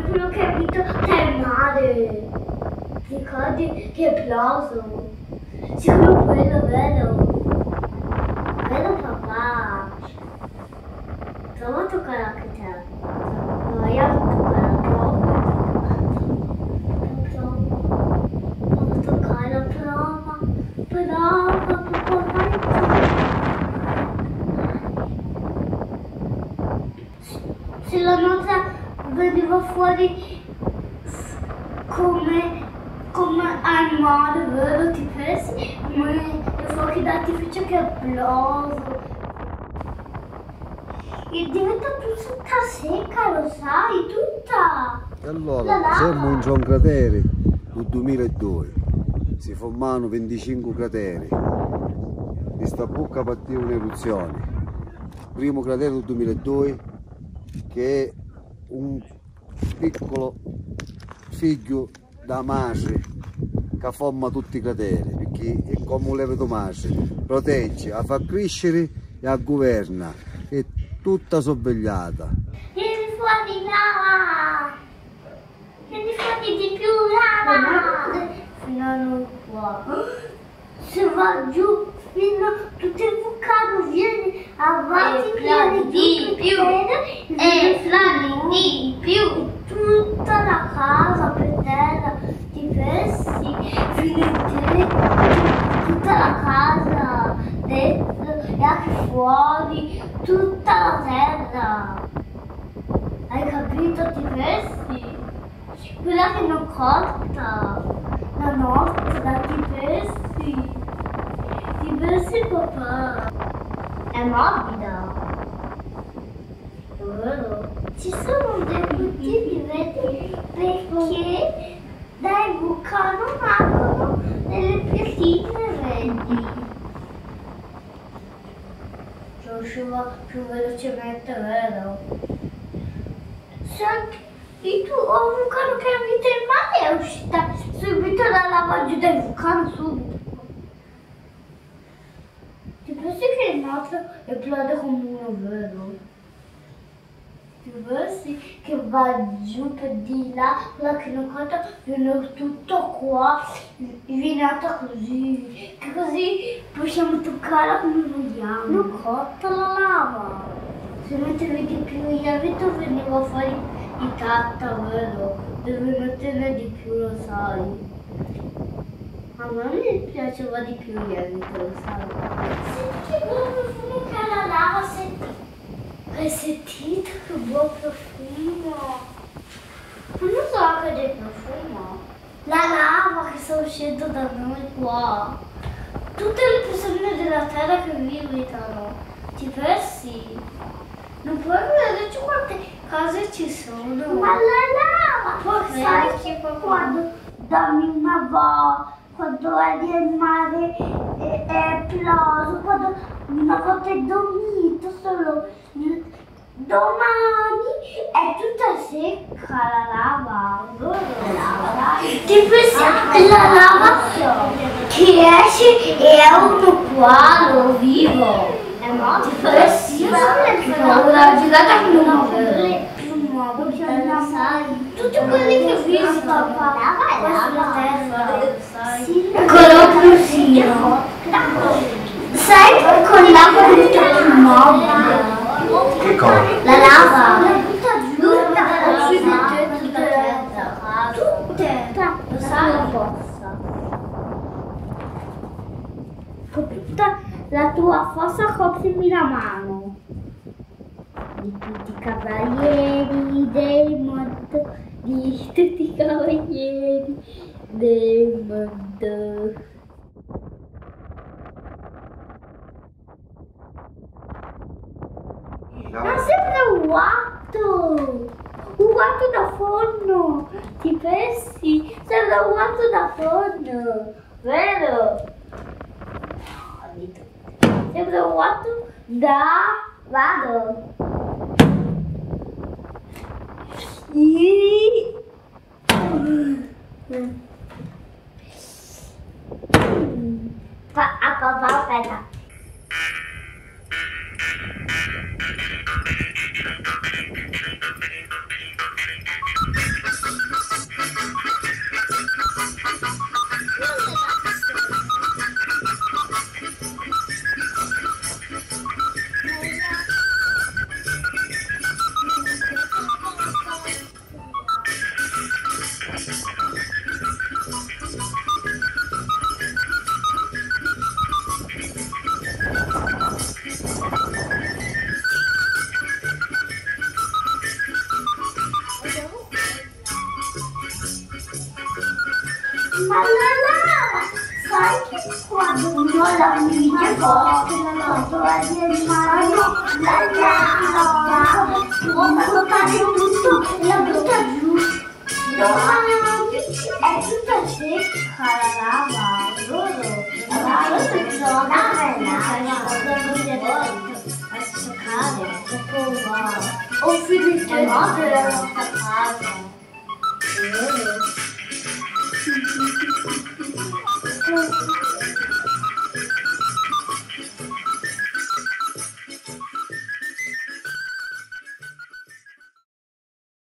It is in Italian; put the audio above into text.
quello che ha vinto Termare. Ricordi che applauso? Sicuro quello, vero? Vero papà? Prova a toccare anche te. No, io non toccare la prova. Prova a toccare la prova. Prova, papà, se la nota veniva fuori come animale, vero? Ti pensi? Come i fuochi d'artificio, che applauso! E diventa tutta secca, lo sai, tutta! E allora, siamo in un cratere nel 2002, si formano 25 crateri, di sta bocca partiva un'eruzione. Primo cratere del 2002, che è un piccolo figlio da madre che forma tutti i crateri, perché è come un lievito madre, protegge, la fa crescere e la governa, è tutta sorvegliata. Vieni fuori lava! Vieni fuori di più lava! Fino a non qua. Se va giù fino a tutto il vulcano, vieni avanti, vieni di più e flani di più. Tutta la casa per terra, ti pensi, fino in te, tutta la casa, dentro e anche fuori, tutta la terra. Hai capito, ti pensi? Quella che non conta, la nostra, ti pensi? Ti pensi papà? È morbida. Vero? Ci sono dei motivi, vedi? Perché dal vulcano nascono delle piantine, vedi? Usciva più velocemente, vero? Senti, tu ho un vulcano che abita il mare è uscita subito la lava giù del vulcano, subito. Ti pensi che il nostro esplode come uno, vero? Ti pensi che va giù per di là, la che non conta, viene tutto qua, viene alta così, che così possiamo toccarla come vogliamo. Non conta la lava. Se mettevi di più lievito veniva fuori di carta, vero? Devi metterne di più, lo sai. A me mi piaceva di più lievito, lo sai. Senti che buon profumo che ha la lava, senti. Hai sentito che buon profumo? Non so che del profumo. La lava che sta uscendo da noi qua. Tutte le persone della terra che vivono. Ti pensi? Non puoi vederci quante cose ci sono. Ma la lava! Poi sai che quando dormi una volta, quando eri al mare è esploso, quando una volta è dormito solo domani è tutta secca la lava. Ti pensi la lava che esce e è uno quadro vivo. Ti pensi una girata che non è più nuovo, sai? Tutti quelli che visitano sulla terra, sai? Con l'occlusino. Sai che con l'acqua è tutta più morbida. Che cosa? La lava. Tutta lo sai la fossa. Con tutta la tua fossa coprimi la mano. Di tutti i cavalieri del mondo, di tutti i cavalieri del mondo. Ma sembra un gatto da forno, ti pensi? Sembra un gatto da forno, vero? Sembra un gatto da... vado. Aspetta. Ma la lava, sai che quando uno la miglia forte, la trova di mano, la lava, quando cade tutto, la butta giù. Domani è tutta secca la lava, loro. La lava si gioca bella, a giocare, ho finito